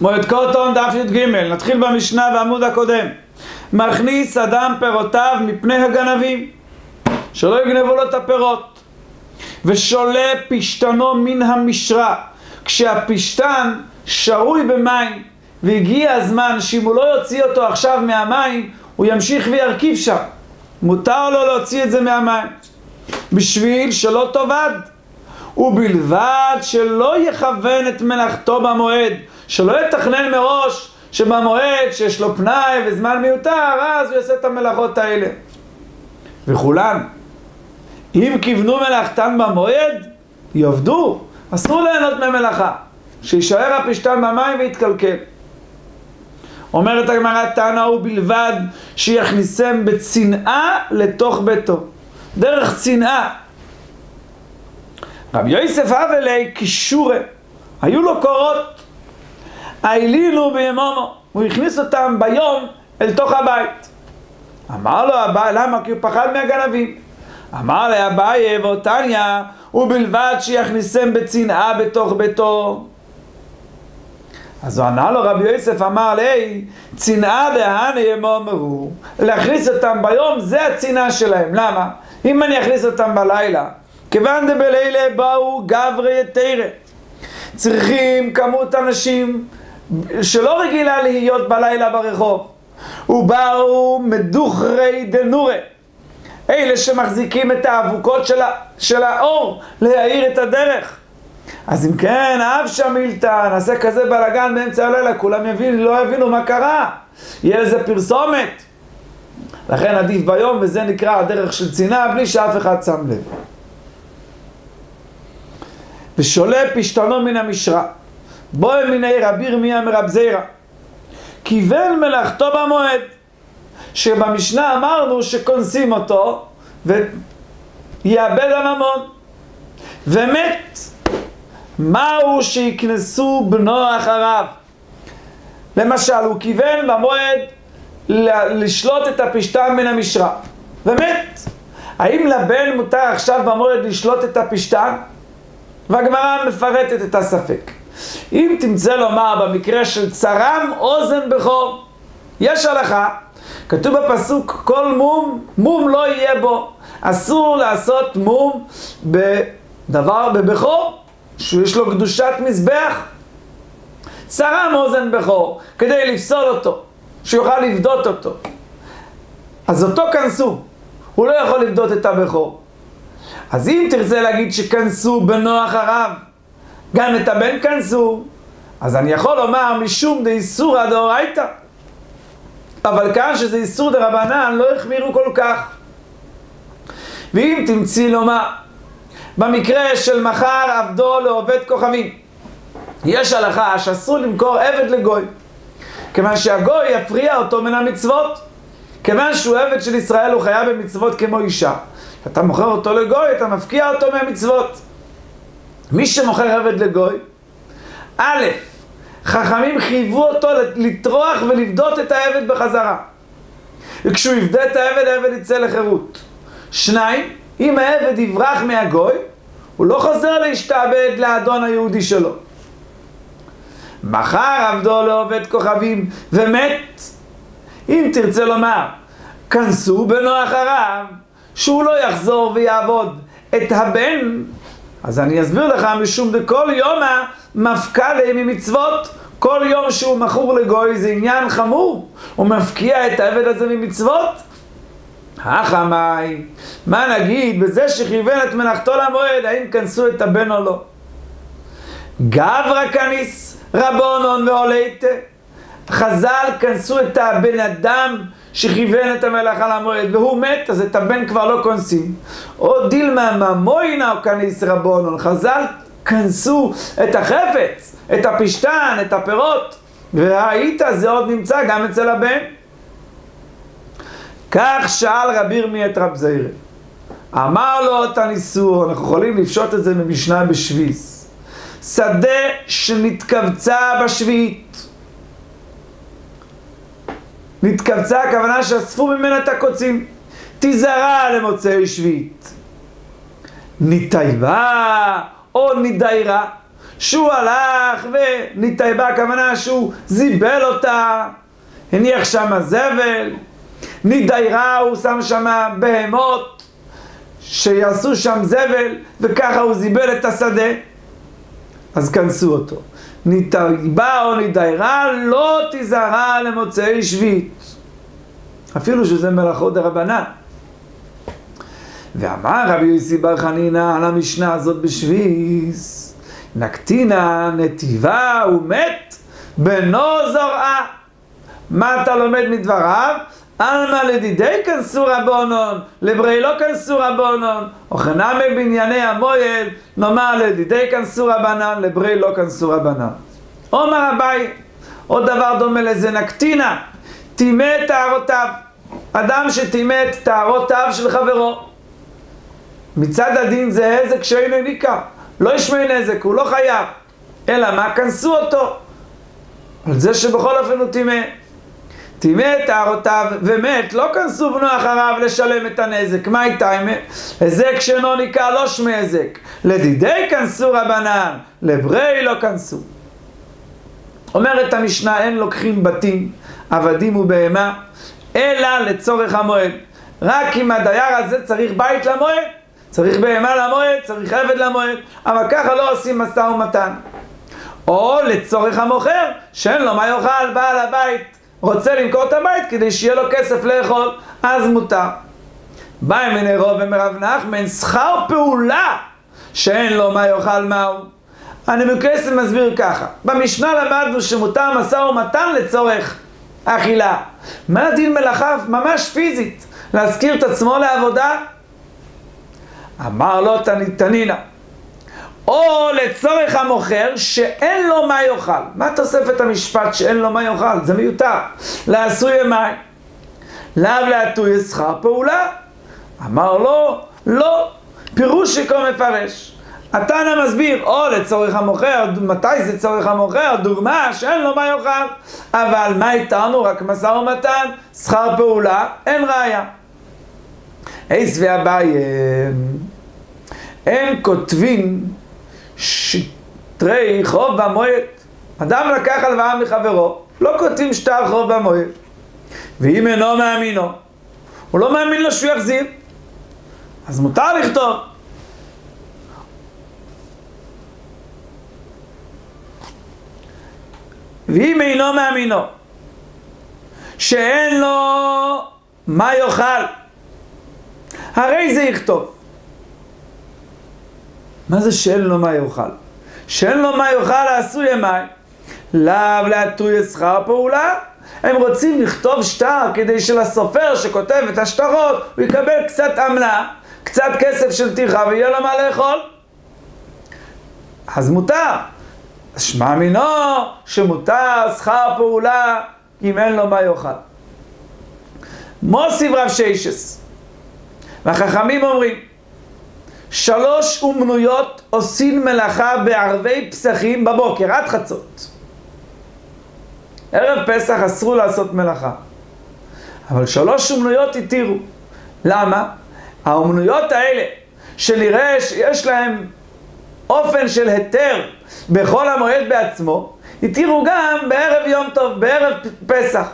מועד קוטון דף י"ג, נתחיל במשנה בעמוד הקודם. מכניס אדם פירותיו מפני הגנבים, שלא יגנבו לו את הפירות, ושולה פשטנו מן המשרה, כשהפשטן שרוי במים, והגיע הזמן שאם הוא לא יוציא אותו עכשיו מהמים, הוא ימשיך וירכיב שם. מותר לו להוציא את זה מהמים, בשביל שלא תאבד, ובלבד שלא יכוון את מלאכתו במועד, שלא יתכנן מראש שבמועד שיש לו פנאי וזמן מיותר, אז הוא יעשה את המלאכות האלה. וכולן, אם כיוונו מלאכתן במועד, יעבדו, אסור ליהנות ממלאכה, שישאר הפשטן במים ויתקלקל. אומרת הגמרא, תנא הוא בלבד שיכניסם בצנעה לתוך ביתו, דרך צנעה. רבי יוסף אבלי קישורה, היו לו קורות, העלינו בימומו, הוא הכניס אותם ביום אל תוך הבית. אמר לו אביי, למה? כי הוא פחד מהגנבים. אמר לי אביי ואותניא, ובלבד שיכניסם בצנעה בתוך ביתו. אז הוא ענה לו רבי יוסף, אמר לי, צנעה דהנה ימומרו, להכניס אותם ביום זה הצנעה שלהם. למה? אם אני אכניס אותם בלילה, כיוון דבלילה באו גברי יתירה, צריכים כמות אנשים שלא רגילה להיות בלילה ברחוב, ובאו מדוחרי דנורה, אלה שמחזיקים את האבוקות של האור להאיר את הדרך. אז אם כן, אב שמילתא, נעשה כזה בלגן באמצע הלילה, כולם לא יבינו מה קרה, יהיה לזה פרסומת. לכן עדיף ביום, וזה נקרא הדרך של צנעה, בלי שאף אחד שם לב. ושולה פשטנו מן המשרה, בואי מיני רבי ירמיה מרב זירא, כיוון מלאכתו במועד, שבמשנה אמרנו שכונסים אותו ויאבד הממון, ומת. מהו שיקנסו בנו אחריו? למשל, הוא כיוון במועד לשלוט את הפשטן מן המשרה, ומת. האם לבן מותר עכשיו במועד לשלוט את הפשטן? והגמרא מפרטת את הספק. אם תמצא לומר במקרה של צרם אוזן בכור, יש הלכה, כתוב בפסוק כל מום לא יהיה בו. אסור לעשות מום בדבר בבכור שיש לו קדושת מזבח. צרם אוזן בכור כדי לפסול אותו, שיוכל לבדות אותו, אז אותו כנסו, הוא לא יכול לבדות את הבכור. אז אם תרצה להגיד שכנסו בנו אחריו, גם את הבן כנסו, אז אני יכול לומר משום דאיסורא דאורייתא, אבל כאן שזה איסור דרבנן לא החמירו כל כך. ואם תמציא לומר במקרה של מכר עבדו לעובד כוכבים, יש הלכה שאסור למכור עבד לגוי, כיוון שהגוי יפריע אותו מן המצוות. כיוון שהוא עבד של ישראל, הוא חייב במצוות כמו אישה. אתה מוכר אותו לגוי, אתה מפקיע אותו מהמצוות. מי שמוכר עבד לגוי, א', חכמים חייבו אותו לטרוח ולבדות את העבד בחזרה, וכשהוא יבדה את העבד, העבד יצא לחירות. 2, אם העבד יברח מהגוי, הוא לא חוזר להשתעבד לאדון היהודי שלו. מכר עבדו לעובד כוכבים ומת, אם תרצה לומר כנסו בנו אחריו, שהוא לא יחזור ויעבוד את הבן, אז אני אסביר לך, משום דכל יומא מפקע להם ממצוות. כל יום שהוא מכור לגוי זה עניין חמור, הוא מפקיע את העבד הזה ממצוות. החמאי, מה נגיד בזה שכיוון את מלאכתו למועד, האם כנסו את הבן או לא? גברא כניס רבונון ועולייתא, חז"ל כנסו את הבן אדם שכיוון את המלאכה למועד והוא מת, אז את הבן כבר לא כונסים. או דילמה ממוינה או כניס רבונון, חז"ל כנסו את החפץ, את הפשטן, את הפירות, והאית זה עוד נמצא גם אצל הבן. כך שאל רבי ירמיה את רב זירא, אמר לו תניסו, אנחנו יכולים לפשוט את זה ממשנה בשביס, שדה שנתכווצה בשביעית. נתכווצה הכוונה שאספו ממנה את הקוצים, תזרע למוצאי שביעית. נטייבה או נדיירה, שהוא הלך ונתאבה, הכוונה שהוא זיבל אותה, הניח שם זבל, נדיירה, הוא שם שם בהמות שיעשו שם זבל, וככה הוא זיבל את השדה, אז כנסו אותו. נתאבה או נדיירה לא תזרע למוצאי שביעית, אפילו שזה מלאכות דרבנן. ואמר רבי יוסי בר חנינא על המשנה הזאת בשביס, נקטינה נתיבה ומת בנו זורעה. מה אתה לומד מדבריו? אלמה לדידי כנסו רבונון, לברי לא כנסו רבונון, וכנמי בענייני המועד, נאמר לדידי כנסו רבנן, לברי לא כנסו רבנן. אומר אביי, עוד דבר דומה לזה, נקטינה, טימא את טהרותיו. אדם שטימא את טהרותיו של חברו, מצד הדין זה נזק שאינו ניכר, לא ישמעי נזק, הוא לא חייב, אלא מה? כנסו אותו על זה שבכל אופן הוא טימא את טהרותיו ומת, לא כנסו בנו אחריו לשלם את הנזק. מה איתה? הזק שאינו ניכר לא שמי הזק, לדידי כנסו רבנן, לברי לא כנסו. אומרת המשנה, אין לוקחים בתים, עבדים ובהמה, אלא לצורך המועד. רק אם הדייר הזה צריך בית למועד, צריך בהמה למועד, צריך עבד למועד, אבל ככה לא עושים משא ומתן. או לצורך המוכר, שאין לו מה יאכל, בעל הבית רוצה למכור את הבית כדי שיהיה לו כסף לאכול, אז מותר. בא מיני רוב ומרב נחמן, שכר פעולה שאין לו מה יאכל מהו. אני מקסם מסביר ככה, במשנה למדנו שמותר משא ומתן לצורך אכילה. מה דין מלאכה ממש פיזית? להזכיר את עצמו לעבודה? אמר לו תנינה, או לצורך המוכר שאין לו מה יאכל. מה תוספת המשפט שאין לו מה יאכל? זה מיותר. לעשוי מים, לאו לעטוי שכר פעולה. אמר לו, לא, פירוש שכה מפרש. התנא מסביר, או לצורך המוכר, מתי זה צורך המוכר? דוגמה שאין לו מה יאכל. אבל מה איתנו? רק משא ומתן, שכר פעולה, אין ראיה. איס ואביי, אין כותבים שטרי חוב במועד. אדם לקח הלוואה מחברו, לא כותבים שטר חוב במועד. ואם אינו מאמינו, הוא לא מאמין לו שהוא יחזיר, אז מותר לכתוב. ואם אינו מאמינו שאין לו מה יאכל, הרי זה יכתוב. מה זה שאין לו מה יאכל? שאין לו מה יאכל לעשוי מים, לאו לעטוי שכר פעולה. הם רוצים לכתוב שטר כדי שלסופר שכותב את השטרות הוא יקבל קצת עמלה, קצת כסף של טרחה ויהיה לו מה לאכול, אז מותר. שמע מינו שמותר שכר פעולה אם אין לו מה יאכל. מוסיף רב שיישס, והחכמים אומרים, 3 אומנויות עושים מלאכה בערבי פסחים בבוקר עד חצות. ערב פסח אסרו לעשות מלאכה, אבל 3 אומנויות התירו. למה? האומנויות האלה שנראה שיש להם אופן של היתר בכל המועד בעצמו, התירו גם בערב יום טוב, בערב פסח.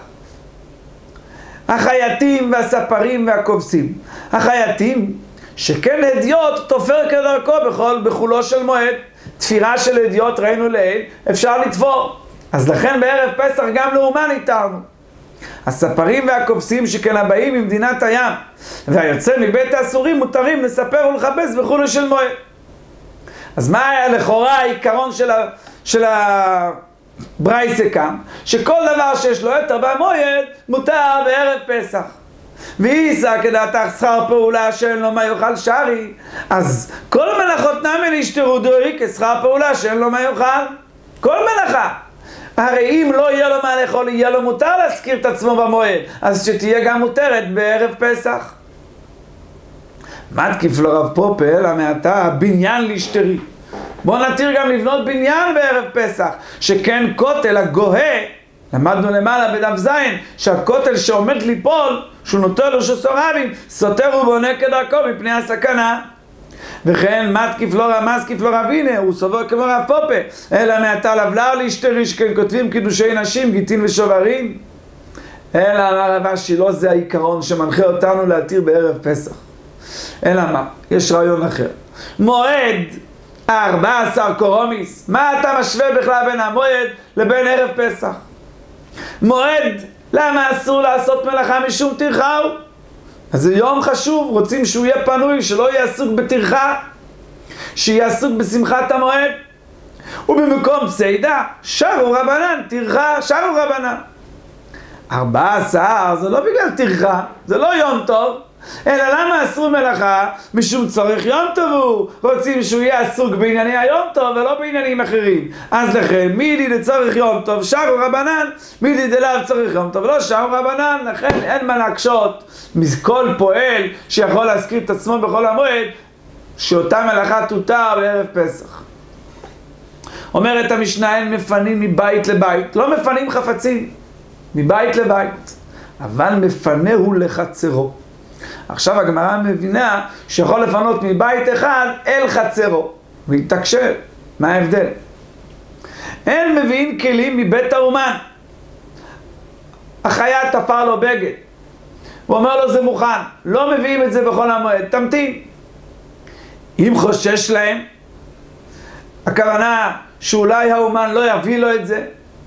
החייטים והספרים והכובסים. החייטים, שכן הדיוט תופר כדרכו בחולו של מועד. תפירה של הדיוט ראינו לעיל, אפשר לתפור. אז לכן בערב פסח גם לאומן התרנו. הספרים והכובסים שכן הבאים ממדינת הים והיוצא מבית האסורים מותרים לספר ולחבס בחולו של מועד. אז מה היה לכאורה העיקרון של הברייסה כאן? שכל דבר שיש לו יותר במועד מותר בערב פסח. ואיסא כדעתך שכר פעולה שאין לו מה יאכל שרי, אז כל מלאכות נמי להשתרו דורי כשכר פעולה שאין לו מה יאכל. כל מלאכה. הרי אם לא יהיה לו מה לאכול, יהיה לו מותר להזכיר את עצמו במועד, אז שתהיה גם מותרת בערב פסח. מתקיף לו רב פופל, המעתה בניין להשתרי. בוא נתיר גם לבנות בניין בערב פסח, שכן כותל הגוהה, למדנו למעלה בדף זין, שהכותל שעומד ליפול, שהוא נוטה לו שסורבים, סותר ובונה כדרכו מפני הסכנה. וכן מתקיף לא רמז כיף לא רבינה, הוא סובר כמו רב פופה, אלא מעתה לבלר להשתריש, כן כותבים קידושי נשים, גיטין ושוברים. אלא אמר רב אשי, לא זה העיקרון שמנחה אותנו להתיר בערב פסח. אלא מה? יש רעיון אחר. מועד 14 קורומיס, מה אתה משווה בכלל בין המועד לבין ערב פסח? מועד, למה אסור לעשות מלאכה משום טרחה? אז זה יום חשוב, רוצים שהוא יהיה פנוי, שלא יהיה עסוק בטרחה, שיהיה עסוק בשמחת המועד. ובמקום פסיידה, שרו רבנן, טרחה, שרו רבנן. 14 זה לא בגלל טרחה, זה לא יום טוב, אלא למה אסור מלאכה? משום צורך יום טוב הוא, רוצים שהוא יהיה עסוק בענייני היום טוב ולא בעניינים אחרים. אז לכן מידי לצורך יום טוב שרו רבנן, מידי דלאו צורך יום טוב לא שרו רבנן. לכן אין מה להקשות מכל פועל שיכול להזכיר את עצמו בכל המועד שאותה מלאכה תותר בערב פסח. אומרת המשנה, אין מפנים מבית לבית, לא מפנים חפצים מבית לבית, אבל מפנהו לחצרו. עכשיו הגמרא מבינה שיכול לפנות מבית אחד אל חצרו, והתקשר. מה ההבדל? אין מביאים כלים מבית האומן. החיה תפר לו בגד, הוא אומר לו זה מוכן, לא מביאים את זה בכל המועד, תמתין. אם חושש להם, הכוונה שאולי האומן לא יביא לו את זה,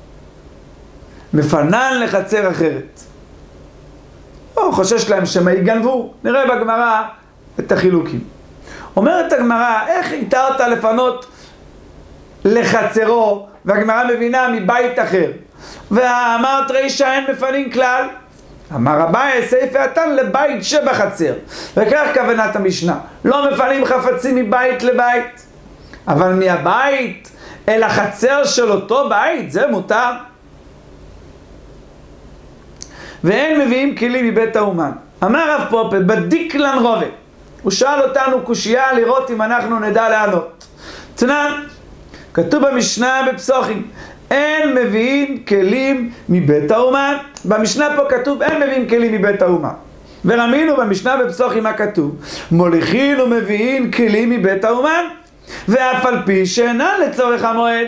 מפנן לחצר אחרת. או חושש להם שמה יגנבו. נראה בגמרא את החילוקים. אומרת הגמרא, איך התרת לפנות לחצרו, והגמרא מבינה מבית אחר? ואמרת רישא אין מפנים כלל. אמר אביי סייפי התן לבית שבחצר. וכך כוונת המשנה, לא מפנים חפצים מבית לבית, אבל מהבית אל החצר של אותו בית זה מותר. ואין מביאים כלים מבית האומן. אמר רב פופה, בדיקלן רובה. הוא שאל אותנו קושייה לראות אם אנחנו נדע לענות. תנן, כתוב במשנה בפסוחים, אין מביאים כלים מבית האומן. במשנה פה כתוב, אין מביאים כלים מבית האומן. ורמינו במשנה בפסוחים מה כתוב? מוליכין ומביאים כלים מבית האומן, ואף על פי שאינן לצורך המועד.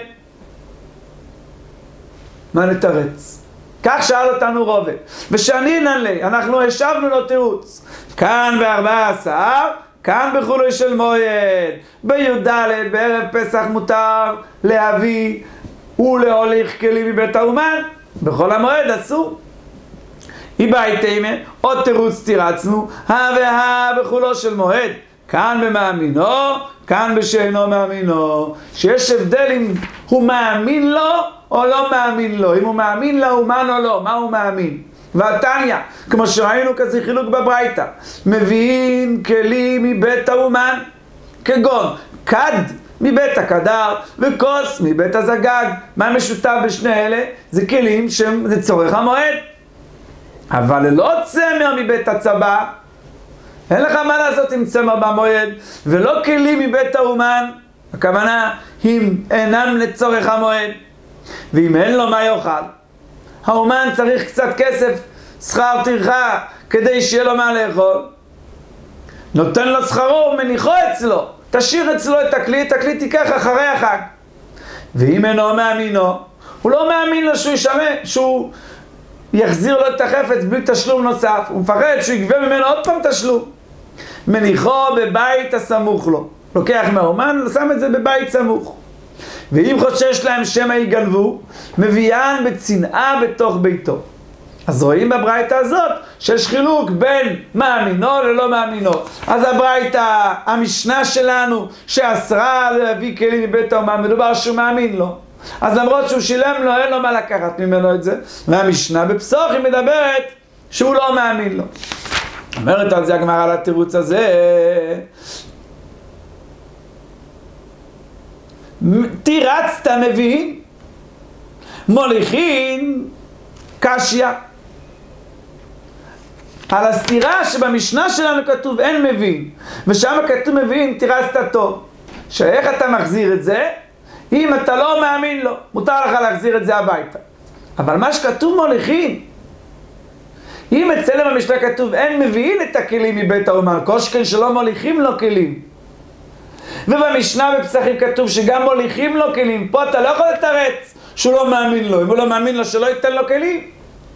מה נתרץ? כך שאל אותנו רובה, ושאנינן לי, אנחנו השבנו לו תירוץ. כאן ב14, כאן בחולוי של מועד, בי"ד בערב פסח מותר להביא ולהוליך כלים מבית האומן, בכל המועד אסור. איבייתימה, עוד תירוץ תירצנו, בחולו של מועד, כאן במאמינו, כאן בשאינו מאמינו, שיש הבדל אם הוא מאמין לו או לא מאמין לו, אם הוא מאמין לאומן או לא, מה הוא מאמין. והתניא, כמו שראינו כזה חילוק בברייתא, מביאים כלים מבית האומן, כגון כד מבית הקדר וכוס מבית הזגג. מה משותף בשני אלה? זה כלים שהם לצורך המועד. אבל לא צמר מבית הצבא, אין לך מה לעשות עם צמר במועד, ולא כלים מבית האומן, הכוונה אם אינם לצורך המועד. ואם אין לו מה יאכל, האומן צריך קצת כסף, שכר טרחה, כדי שיהיה לו מה לאכול, נותן לו שכרו ומניחו אצלו, תשאיר אצלו את הכלי תיקח אחרי החג. ואם אינו מאמינו, הוא לא מאמין לו שהוא יחזיר לו את החפץ בלי תשלום נוסף, הוא מפחד שהוא יגבה ממנו עוד פעם תשלום, מניחו בבית הסמוך לו, לוקח מהאומן ושם את זה בבית סמוך. ואם חושש להם שמא יגנבו, מביאן בצנעה בתוך ביתו. אז רואים בברייתא הזאת שיש חילוק בין מאמינו ללא מאמינו. אז הברייתא, המשנה שלנו שאסרה להביא כלים מבית האומן, מדובר שהוא מאמין לו, אז למרות שהוא שילם לו, אין לו מה לקחת ממנו את זה. והמשנה בפסוחים מדברת שהוא לא מאמין לו. אומרת על זה הגמרא על התירוץ הזה, תירצת מבין, מוליכין קשיא. על הסתירה שבמשנה שלנו כתוב אין מבין, ושם כתוב מבין, תירצת טוב. שאיך אתה מחזיר את זה? אם אתה לא מאמין לו, מותר לך להחזיר את זה הביתה. אבל מה שכתוב מוליכין, אם אצלם במשנה כתוב אין מביאים את הכלים מבית האומן, קושכן שלא מוליכים לו כלים, ובמשנה בפסחים כתוב שגם מוליכים לו כלים. פה אתה לא יכול לתרץ שהוא לא מאמין לו. אם הוא לא מאמין לו, שלא ייתן לו כלים.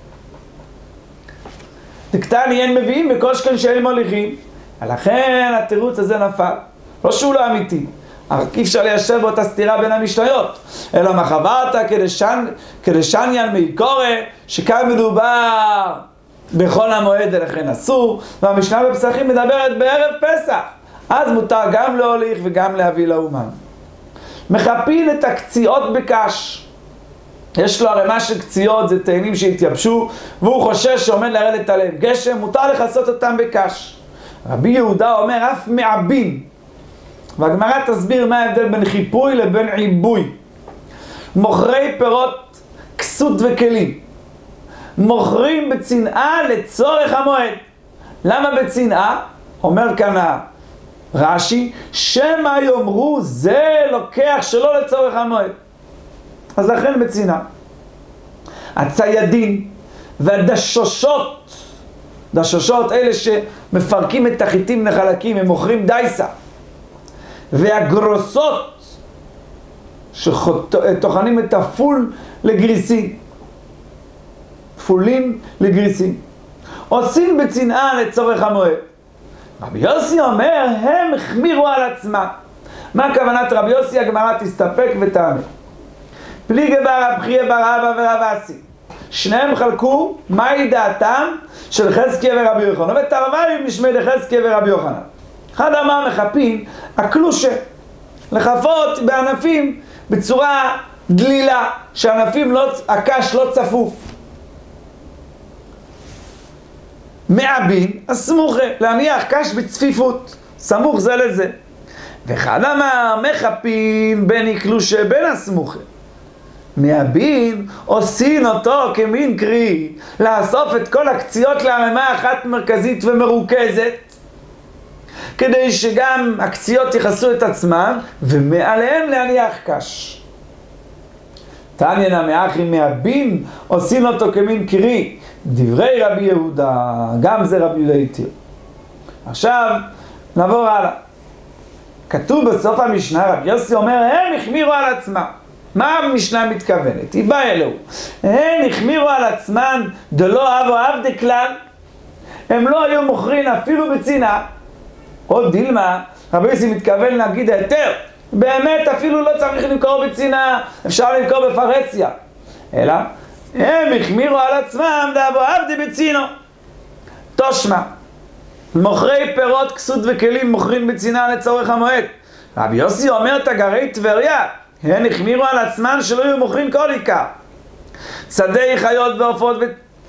דקטני אין מביאים בכל שכן שאין מוליכים. לכן התירוץ הזה נפל. לא שהוא לא אמיתי. אי אפשר ליישב באותה סתירה בין המשניות. אלא מה חברת כדשניין מעיקורא, שכאן מדובר בכל המועד ולכן אסור, והמשנה בפסחים מדברת בערב פסח. אז מותר גם להוליך וגם להביא לאומן. מחפין את הקציעות בקש. יש לו ערימה של קציעות, זה תאנים שהתייבשו, והוא חושש שעומד לרדת עליהם גשם, מותר לכסות אותם בקש. רבי יהודה אומר אף מעבין. והגמרא תסביר מה ההבדל בין חיפוי לבין עיבוי. מוכרי פירות כסות וכלים מוכרים בצנעה לצורך המועד. למה בצנעה? אומר כאן רש"י, שמא יאמרו זה לוקח שלא לצורך המועד. אז לכן בצנעה. הציידים והדשושות, דשושות אלה שמפרקים את החיטים לחלקים, הם מוכרים דייסה. והגרוסות שטוחנים את הפול לגריסים, פולים לגריסים, עושים בצנעה לצורך המועד. רבי יוסי אומר הם החמירו על עצמם. מה כוונת רבי יוסי? הגמרא תסתפק ותענה. פליגי בר רב חייא בר אבא ורב אסי, שניהם חלקו מהי דעתם של חזקיה ורבי יוחנן, ותרווים נשמע לחזקיה ורבי יוחנן. אחד אמר מחפין הקלושה, לחפות בענפים בצורה דלילה, שענפים לא, הקש לא צפוף. מעבין הסמוכה, להניח קש בצפיפות, סמוך זה לזה. ואחד אמר מחפין בין הקלושה בין הסמוכה. מעבין עושים אותו כמין קרי, לאסוף את כל הקציעות לערימה אחת מרכזית ומרוכזת, כדי שגם הקציעות יכסו את עצמם, ומעליהם להניח קש. תניא מאחי מעבין עושים אותו כמין קרי, דברי רבי יהודה, גם זה רבי יהודה התיר. עכשיו נעבור הלאה. כתוב בסוף המשנה, רבי יוסי אומר הם החמירו על עצמם. מה המשנה מתכוונת? היא באה אלוהו. הם החמירו על עצמם דלא אבו עבדי כלל. הם לא היו מוכרים אפילו בצנעה. עוד דילמה, רבי יוסי מתכוון להגיד היתר. באמת אפילו לא צריך למכור בצנעה, אפשר למכור בפרהסיה. אלא, הם החמירו על עצמם דאבו עבדי בצינו. תושמע, מוכרי פירות כסות וכלים מוכרים בצנעה לצורך המועד. רבי יוסי אומר תגרי טבריה, הם החמירו על עצמם שלא יהיו מוכרים כל עיקר. שדי חיות ועופות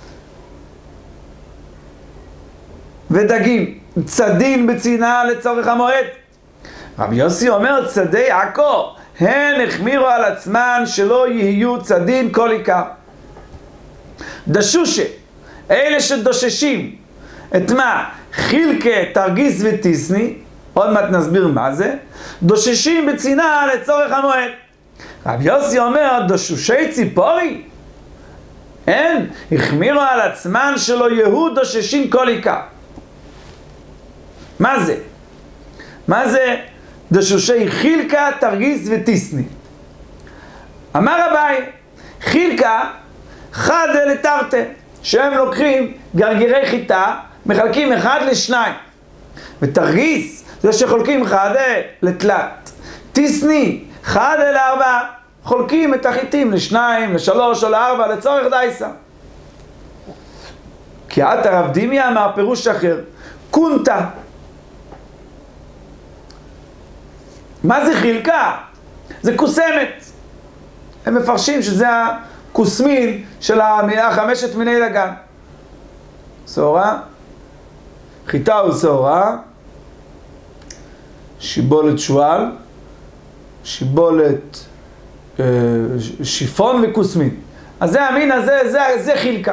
ודגים, צדין בצנעה לצורך המועד. רבי יוסי אומר צדי עכו, הם החמירו על עצמם שלא יהיו צדין כל עיקר. דשושה, אלה שדוששים את מה? חילקה, תרגיס וטיסני, עוד מעט נסביר מה זה, דוששים בצנעה לצורך המועד. רבי יוסי אומר דושושי ציפורי, אין, החמירו על עצמם שלא יהיו דוששים כל עיקר. מה זה? מה זה דשושי חילקה, תרגיס וטיסני? אמר אביי, חילקה חד לתרתה, שהם לוקחים גרגירי חיטה, מחלקים אחד לשניים. ותרגיס זה שחולקים אחד לתלת. טיסני חד לארבע, חולקים את החיטים לשניים, לשלוש או לארבע לצורך דייסה. כי את הרב דימיה אמר פירוש אחר, קונטה. מה זה חילקה? זה קוסמת. הם מפרשים שזה הקוסמין של חמשת מיני דגן. שעורה, חיטה ושעורה, שיבולת שועל, שיבולת שיפון וקוסמין. אז זה המין הזה, זה חילקה.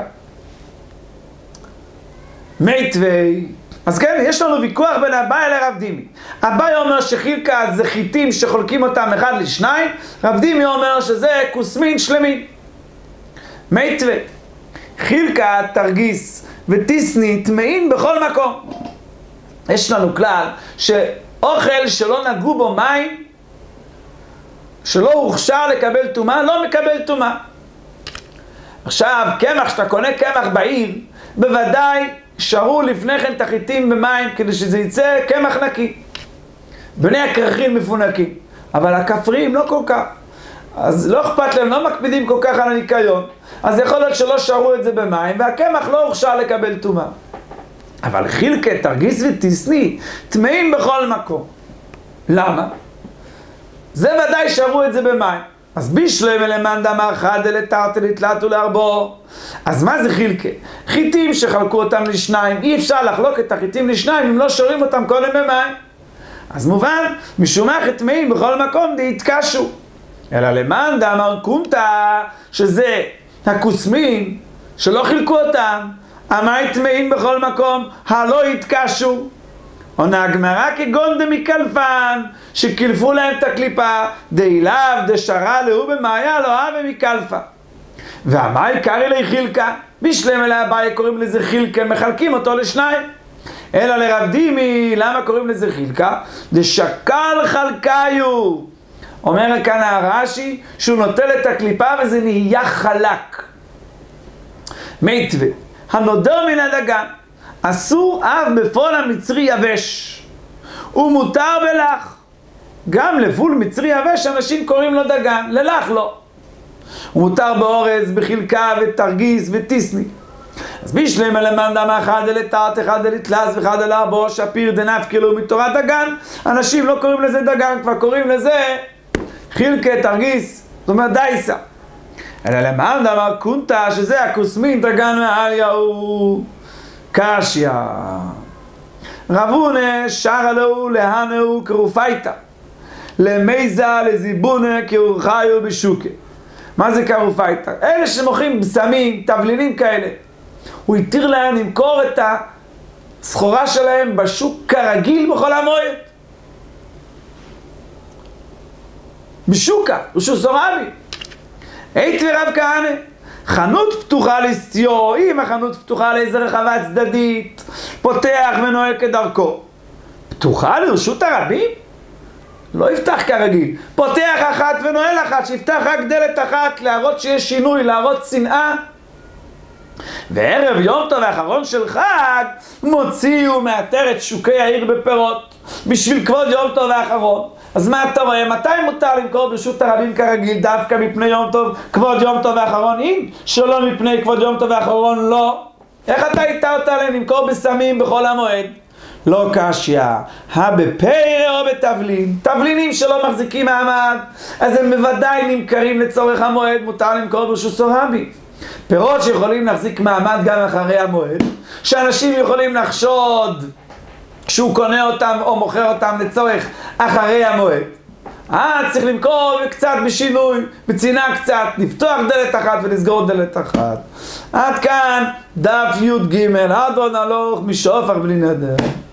מייטווי. אז כן, יש לנו ויכוח בין אביי לרב דימי. אביי אומר שחילקה זה חיטים שחולקים אותם אחד לשניים, רב דימי אומר שזה קוסמין שלמים. מייטווי. חילקה, תרגיס וטיסני טמאים בכל מקום. יש לנו כלל שאו אוכל שלא נגעו בו מים, שלא הוכשר לקבל טומאה, לא מקבל טומאה. עכשיו, קמח, שאתה קונה קמח בעיר, בוודאי שרו לפני כן תחיתים במים כדי שזה יצא קמח נקי. בני הכרכים מפונקים, אבל הכפריים לא כל כך. אז לא אכפת להם, לא מקפידים כל כך על הניקיון. אז יכול להיות שלא שרו את זה במים, והקמח לא הוכשר לקבל טומאה. אבל חילקה, תרגיס וטיסני, טמאים בכל מקום. למה? זה ודאי שרו את זה במים. אז בישלם אלמנ דאמר חד לתרתי לתלתו להרבו. אז מה זה חילקה? חיטים שחלקו אותם לשניים, אי אפשר לחלוק את החיטים לשניים אם לא שורים אותם קודם במים. אז מובן, משום מה טמאים בכל מקום דהתקשו. אלא למאן דאמר קומטה, שזה הכוסמין שלא חילקו אותם, אמר טמאים בכל מקום, הלא התקשו. עונה הגמרא כגון דמקלפן, שקלפו להם את הקליפה, דאילאו דשרה להו במאיה לא הווה מקלפה. והמאי קרעי לי חילקה, בישלם אליה אביי קוראים לזה חילקה, מחלקים אותו לשניים. אלא לרב דימי, למה קוראים לזה חילקה? דשקל חלקיו. אומר כאן הרש"י שהוא נוטל את הקליפה וזה נהיה חלק. מיתווה, הנודר מן הדגן, אסור אף בפול המצרי יבש, ומותר בלח. גם לפול מצרי יבש אנשים קוראים לו דגן, ללח לא. ומותר באורז, בחילקה ותרגיס וטיסני. אז בישלם אלמנ דאמר חד לתרתי חד לתלת וחד להרבו שפיר דנפקלו מתורת דגן. אנשים לא קוראים לזה דגן, כבר קוראים לזה חילקה, תרגיס, זאת אומרת דייסה. אלא למאן דאמר קונטה, שזה הכוסמין דגן מעליהו. קשיא. רב הונא שרה לו להנהו קרופייתא, למיזה לזיבונא כאורחיו בשוקה. מה זה קרופייתא? אלה שמוכרים בשמים, תבלינים כאלה. הוא התיר להם למכור את הסחורה שלהם בשוק כרגיל בחול המועד. בשוקה, בשוק סורבי. היית ורב כהנא, חנות פתוחה לסטיו, אם החנות פתוחה לאיזה רחבה צדדית, פותח ונועל כדרכו. פתוחה לרשות הרבים? לא יפתח כרגיל. פותח אחת ונועל אחת, שיפתח רק דלת אחת, להראות שיש שינוי, להראות צנעה. וערב יום טוב האחרון של חג, מוציא ומאתר את שוקי העיר בפירות, בשביל כבוד יום טוב האחרון. אז מה אתה רואה? מתי מותר למכור ברשות הרבים כרגיל? דווקא מפני יום טוב, כבוד יום טוב האחרון? אם שלא מפני כבוד יום טוב האחרון, לא. איך אתה התרת להם למכור בסמים בכל המועד? לא קשיא. בפרא או בתבלין? תבלינים שלא מחזיקים מעמד, אז הם בוודאי נמכרים לצורך המועד, מותר למכור ברשות סורבי. פירות שיכולים להחזיק מעמד גם אחרי המועד, שאנשים יכולים לחשוד שהוא קונה אותם או מוכר אותם לצורך אחרי המועד. צריך למכור קצת בשינוי, בצנעה קצת, לפתוח דלת אחת ולסגור דלת אחת. עד כאן דף י"ג, אדון הלוך משופר בלי נדר.